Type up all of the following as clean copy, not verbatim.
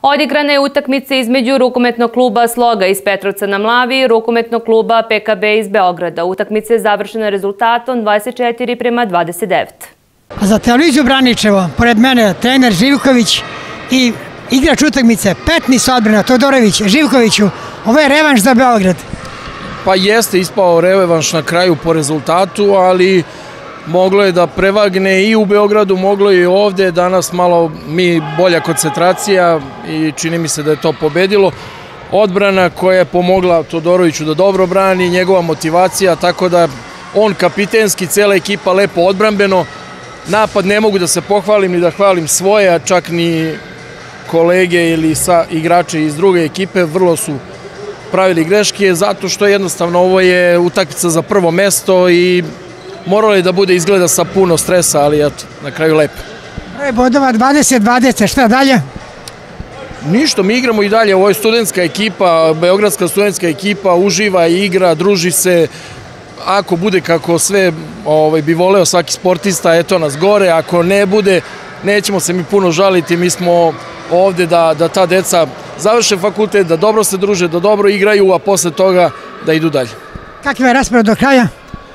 Odigrana je utakmica između rukometnog kluba Sloga iz Petrovca na Mlavi i rukometnog kluba PKB iz Beograda. Utakmica je završena rezultatom 24:29. A za televiziju Braničevo, pored mene trener Živković i igrač utakmice Petnis odbrana Todorović. Živkoviću, ovo je revanš za Beograd. Pa jeste ispao revanš na kraju po rezultatu, ali moglo je da prevagne i u Beogradu, moglo je i ovde. Danas malo bolja koncentracija i čini mi se da je to pobedilo. Odbrana koja je pomogla Todoroviću da dobro brani, njegova motivacija, tako da on kapitenski, cela ekipa lepo odbrambeno. Napad ne mogu da se pohvalim ni da hvalim svoje, a čak ni kolege ili igrače iz druge ekipe, vrlo su pravili greške, zato što jednostavno ovo je utakmica za prvo mesto i moralo je da bude izgleda sa puno stresa, ali eto, na kraju lepo. Broj bodova 20-20, šta dalje? Ništa, mi igramo i dalje, ovo je studentska ekipa, beogradska studentska ekipa, uživa, igra, druži se. Ako bude kako sve bi voleo svaki sportista, eto nas gore, ako ne bude, nećemo se mi puno žaliti, mi smo ovde da ta deca završe fakultet, da dobro se druže, da dobro igraju, a posle toga da idu dalje. Kakav je raspored do kraja?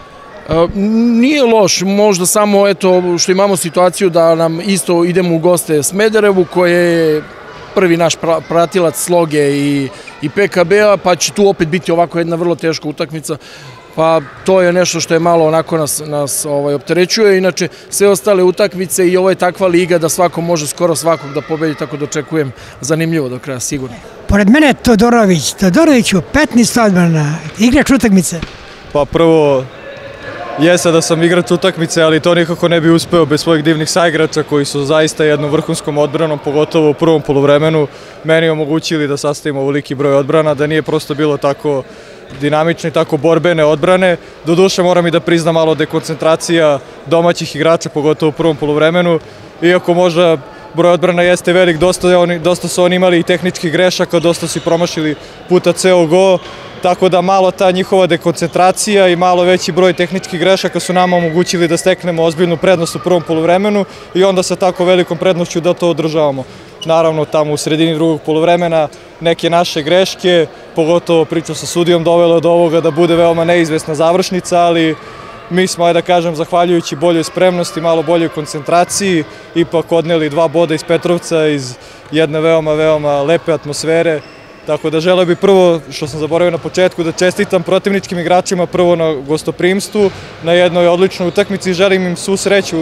Nije loš, možda samo eto što imamo situaciju da nam isto idemo u goste Smederevu, koje je prvi naš pratilac Sloge i PKB-a, pa će tu opet biti ovako jedna vrlo teška utakmica. Pa to je nešto što je malo onako nas opterećuje, inače sve ostale utakmice i ovo je takva liga da svako može skoro svakog da pobedi, tako da očekujem zanimljivo do kraja, sigurno. Pored mene Todorović, Todoroviću, Petnis odbrana, igrač utakmice. Pa prvo, jeste da sam igrač utakmice, ali to nikako ne bi uspeo bez svojih divnih saigrača koji su zaista jednom vrhunskom odbranom, pogotovo u prvom poluvremenu, meni omogućili da sastavimo ovoliki broj odbrana, da nije prosto bilo tako dinamične i tako borbene odbrane. Doduše moram i da priznam malo dekoncentracija domaćih igrača, pogotovo u prvom poluvremenu, iako možda broj odbrana jeste velik, dosta su oni imali i tehničkih grešaka, dosta su promašili puta ceo go, tako da malo ta njihova dekoncentracija i malo veći broj tehničkih grešaka su nama omogućili da steknemo ozbiljnu prednost u prvom poluvremenu i onda sa tako velikom prednošću da to održavamo. Naravno, tamo u sredini drugog poluvremena neke naše greške, pogotovo priča sa sudijom, dovelo do ovoga da bude veoma neizvesna završnica, ali mi smo, da kažem, zahvaljujući boljoj spremnosti, malo boljoj koncentraciji, ipak odneli 2 boda iz Petrovca, iz jedne veoma lepe atmosfere. Tako da želeo bih prvo, što sam zaboravio na početku, da čestitam protivničkim igračima prvo na gostoprimstvu, na jednoj odličnoj utakmici i želim im svu sreću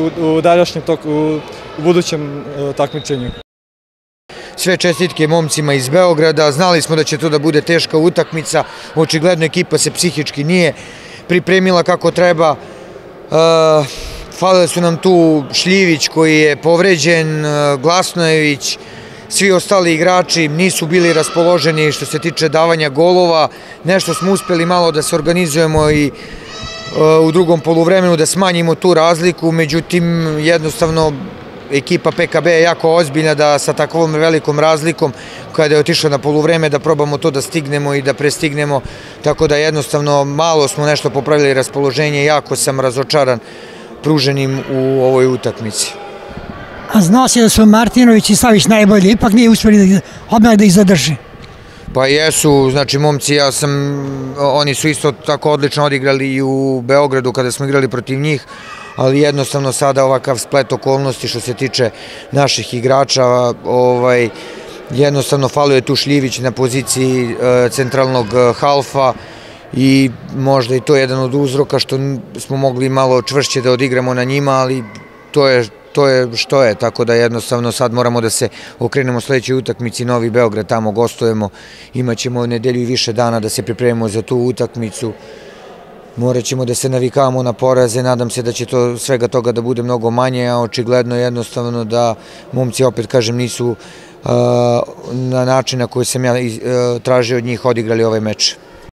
u budućem takmičenju. Sve čestitke momcima iz Beograda, znali smo da će to da bude teška utakmica, očigledno ekipa se psihički nije pripremila kako treba. Falili su nam tu Šljivić koji je povređen, Glasnojević, svi ostali igrači nisu bili raspoloženi što se tiče davanja golova. Nešto smo uspeli malo da se organizujemo i u drugom poluvremenu da smanjimo tu razliku, međutim jednostavno ekipa PKB je jako ozbiljna da sa takvom velikom razlikom kada je otišla na poluvreme da probamo to da stignemo i da prestignemo, tako da jednostavno malo smo nešto popravili raspoloženje, jako sam razočaran pruženim u ovoj utakmici. A znao si da su Martinović i Savić najbolji, ipak nije uspjeli odmah da ih zadrži. Pa jesu, znači momci, oni su isto tako odlično odigrali i u Beogradu kada smo igrali protiv njih, ali jednostavno sada ovakav splet okolnosti što se tiče naših igrača, jednostavno falio je tu Šljivić na poziciji centralnog halfa i možda i to je jedan od uzroka što smo mogli malo čvršće da odigramo na njima, ali to je što je, tako da jednostavno sad moramo da se okrenemo sledećoj utakmici, Novi Beograd, tamo gostujemo, imat ćemo nedelju i više dana da se pripremimo za tu utakmicu. Morat ćemo da se navikavamo na poraze, nadam se da će to svega toga da bude mnogo manje, a očigledno jednostavno da momci, opet kažem, nisu na način na koji sam ja tražio od njih odigrali ovaj meč.